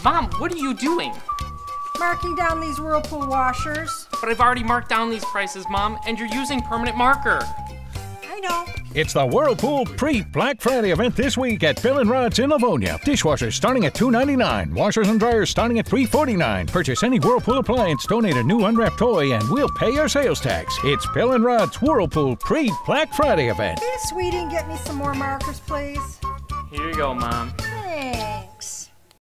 Mom, what are you doing? Marking down these Whirlpool washers. But I've already marked down these prices, Mom, and you're using permanent marker. I know. It's the Whirlpool Pre-Black Friday event this week at Bill & Rod's in Livonia. Dishwashers starting at $2.99. Washers and dryers starting at $3.49. Purchase any Whirlpool appliance, donate a new unwrapped toy, and we'll pay your sales tax. It's Bill & Rod's Whirlpool Pre-Black Friday event. Hey, sweetie, get me some more markers, please. Here you go, Mom.